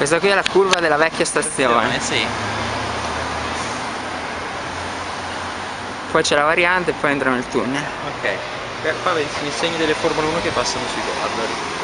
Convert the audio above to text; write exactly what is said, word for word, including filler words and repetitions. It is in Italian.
Questa qui è la curva della vecchia stazione. Sì. Poi c'è la variante e poi entra nel tunnel. Ok. Qua vedi il segno delle Formula uno che passano sui quadri.